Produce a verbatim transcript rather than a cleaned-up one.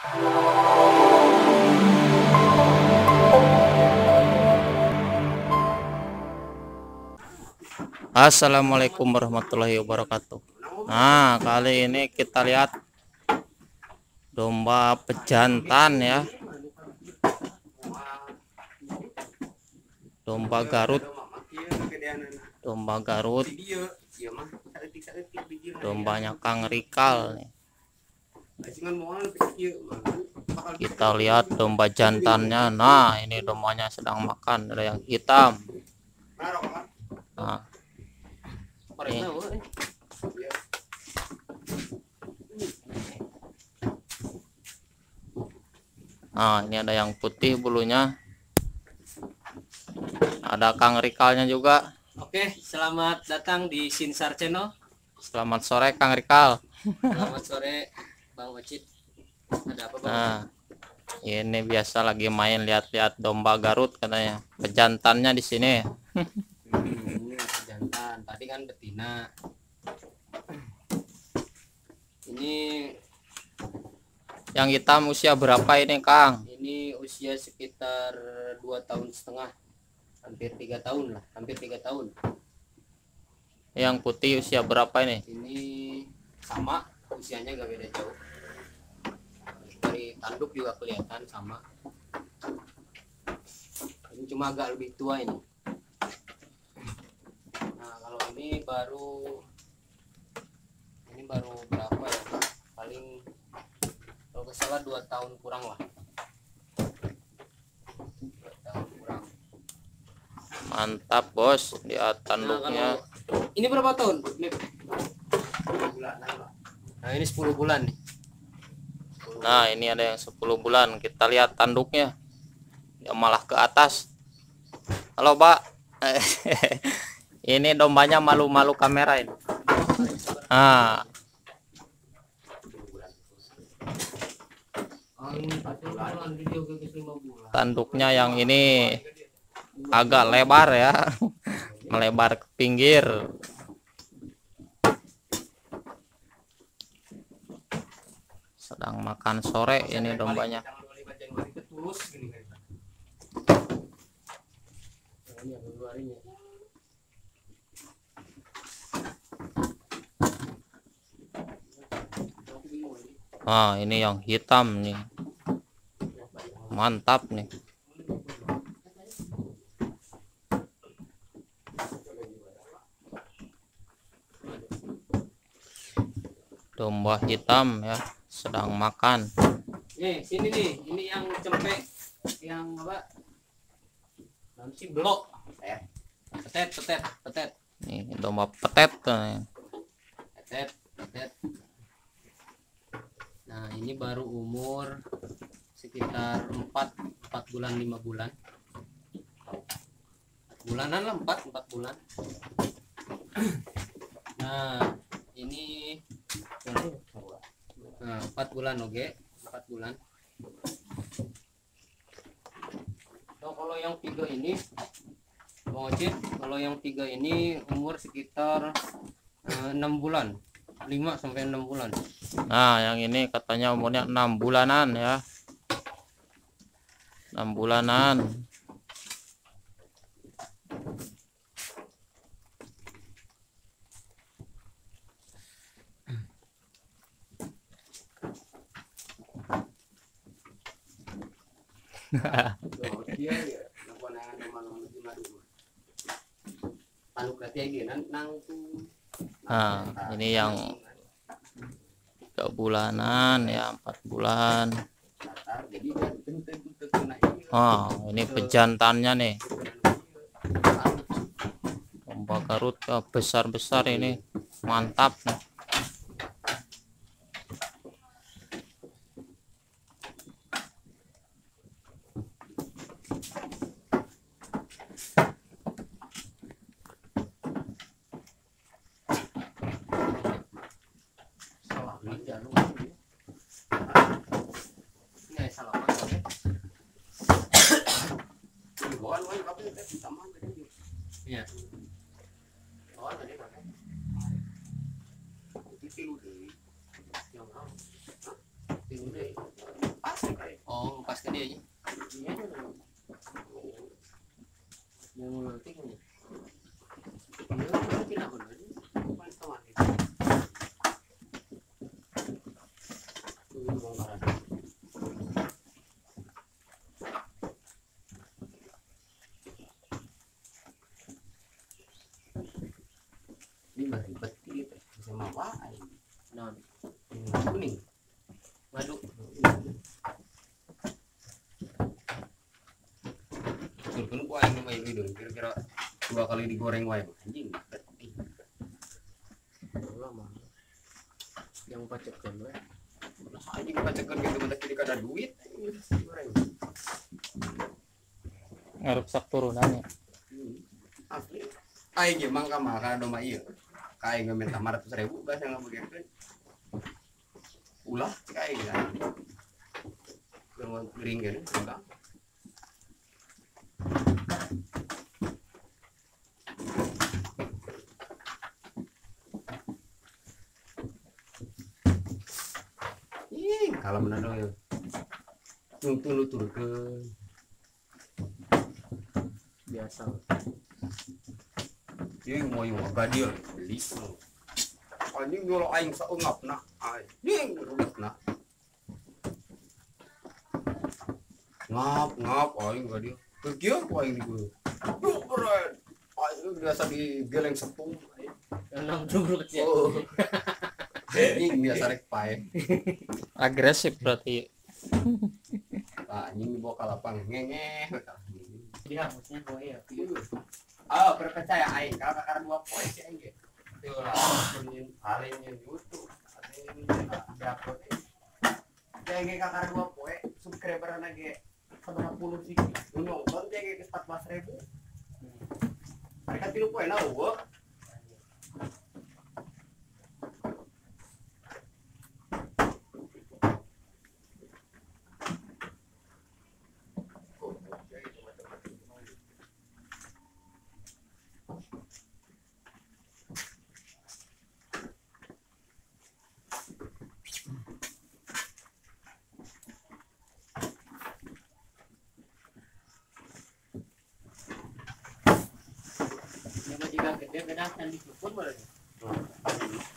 Assalamualaikum warahmatullahi wabarakatuh. Nah, kali ini kita lihat domba pejantan ya. Domba Garut. Domba Garut. Dombanya Kang Rikal nih. Kita lihat domba jantannya. Nah, ini dombanya sedang makan, ada yang hitam. Nah, ini. Nah, ini ada yang putih bulunya. Ada Kang Rikalnya juga. Oke, selamat datang di Sinsar Channel. Selamat sore Kang Rikal. Selamat sore Bang Ocit. Ada apa Bang? Nah, ini biasa lagi main lihat-lihat domba Garut katanya. Pejantannya di sini. Hmm, ini jantan. Tadi kan betina. Ini Yang hitam usia berapa ini Kang? ini usia sekitar dua tahun setengah, hampir tiga tahun lah, hampir tiga tahun. Yang putih usia berapa ini? Ini sama, usianya gak beda jauh. Dari tanduk juga kelihatan sama. Ini cuma agak lebih tua ini. Nah, kalau ini baru ini baru berapa ya? Paling kalau nggak salah dua tahun kurang lah. Dua tahun kurang. Mantap bos, lihat Nah, tanduknya. kalau ini berapa tahun? Ini Nah, ini sepuluh bulan nih. Nah, ini ada yang sepuluh bulan. Kita lihat tanduknya. Ya malah ke atas. Halo Pak. Ini dombanya malu-malu kamera ini. Ah, tanduknya yang ini agak lebar ya. Melebar ke pinggir. Sedang makan sore ini dombanya. Ah, ini yang hitam nih. Mantap nih. Domba hitam ya, sedang makan. Nih, sini nih, ini yang cempek, yang apa? Nanti blok. Petet, petet, petet. Nih domba petet nih. Petet, petet. Nah, ini baru umur sekitar empat empat bulan lima bulan. Bulanan lah, empat empat bulan. Nah, ini nah, empat bulan oke, okay. empat bulan. So, kalau yang tiga ini Bang Ocit, kalau yang tiga ini umur sekitar eh, enam bulan, lima sampai enam bulan. Nah, yang ini katanya umurnya enam bulanan ya. enam bulanan. Nah, ini yang tiga bulanan ya, empat bulan. Oh, ini pejantannya nih. Domba Garut ya, besar-besar ini. Mantap nih. Iya. Tilu deui. Tilu deui. dia aja. Iya dong. Yang nanti kan. Iya, kan tidak benar. Bukan teman itu. Ini bongkaran. Ini baru betul sama wae. Non. Kuning. Madu. Surken ku aing mah ini dong, kira-kira dua kali digoreng wae anjing. Lama. Yang pacekeun we. Anjing pacekeun gitu mentek jadi kada duit goreng. Ngarusak turunannya. Asli. Aing ge mangka mah kana doma ieu. Ka aing minta lima ratus ribu bahasa ngabegerkeun. Ulah kayak gitu. Gawang kering kan, enggak. Ih, kalau menado ya. Tungtu nuturkeun. Biasa. Ieu mau yang gadio beli. Anjing kalau aing saungapna, anjing rudetna. Ngap ngap aing gak dia. Kegiat ku aing dieu. Duh keren. Aing biasa digeleng sepung. Enam dulu kecil. Oh. Anjing biasa rek pae. Agresif berarti. Anjing dibawa ka lapang ngengeh. Jadi harusnya gue ya. Ah, percaya aing kalau kakak dua poin sih aing ge. Tuh lah, paling yang YouTube. Ada yang upload ini. Kayak kayak kakak dua poin, subscriber lagi seberapa puluh sih. Nonton kayak ke empat belas ribu. Mereka tilu poin lah, gua. Yang jika gede kadang di kupon boleh.